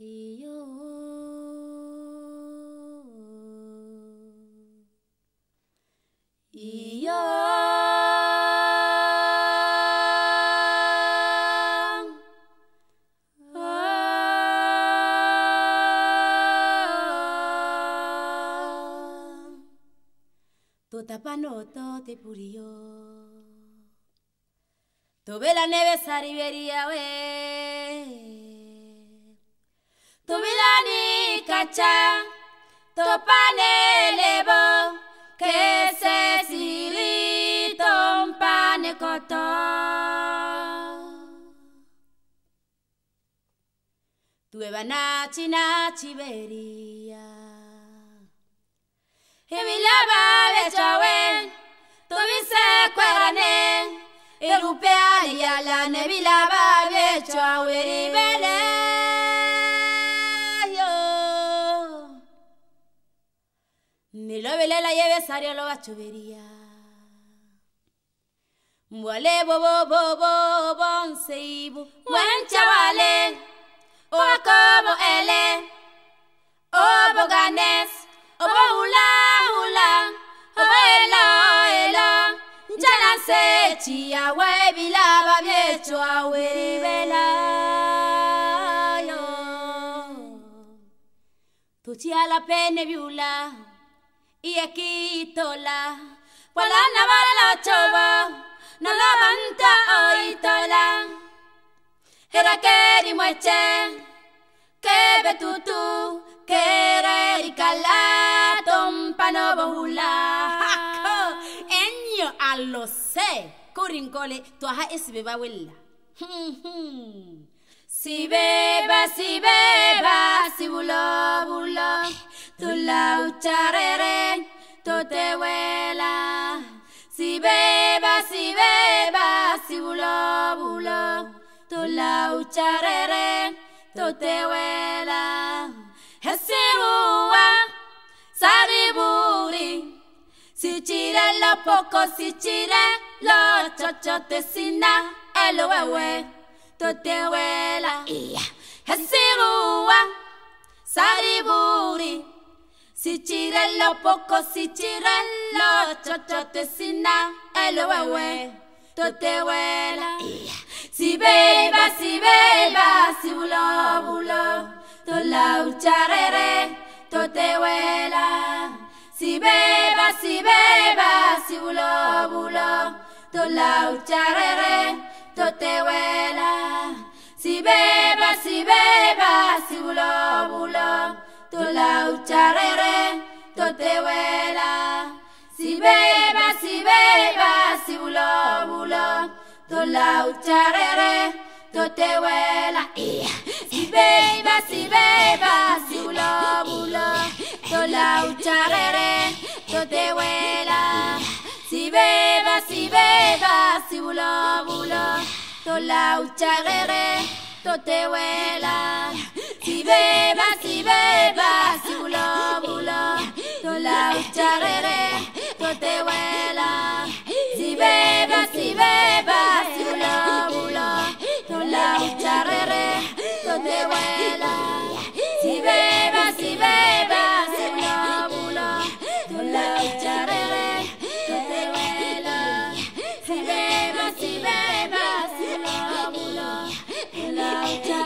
Iyo iyo Totapanoto te puriyo Tobela neve sariberia we Tobilani kacha Topane lebo Kese siri tompane koto Tuebana china chiberia Evilaba bechawe Tobise kwerane Erupea yala nevilaba bechawe ribele Ni lo vele la lleve sario lo bachuvería Muale bobo bobo bonseibu Buen chavale O como ele O boganes O hula hula O ela ela Jana se chia webila babiecho awiribela yo Tu chia la pene viula Y aquí tola, Wala na la choba, no la manta hoy tola. Era que di mueche, que betutu, que ricala, tompa no bohula. Enyo a lo sé, corincole, tu aja es beba wella. Si beba, si bulo, bulo. Tu la ucharere, tu te huela. Si beba, si bulo, bulo. Tu la ucharere, tu te huela. Hesirua, sariburi. Si chire lo poco, si chire lo chochotesina, el huehue, tu te huela. Hesirua, sariburi. Si chire lo poco, si chire lo chochotesina, el huehue, tu te huela. Si beba, si bulo, bulo, tu la ucharere, tu te huela. Si beba, si bulo, bulo, tu la ucharere, tu te huela. Si beba, si bulo, bulo, tu la ucharere, tu te huela. Si beba, si bulo, bulo, tu la ucharere, tu te huela. Si beba, si bulo, bulo, tu la ucharere, tu te huela. Si beba, si bulo, bulo, tu la ucharere, tu te huela. Si beba, si bulo, bulo, tu la ucharere, tu te huela. Si beba, si bulo, bulo, tu la ucharere, tu te huela. Si beba, si bulo, bulo, tu la ucharere, tu te huela. Si beba, si bulo, bulo, tu la ucharere.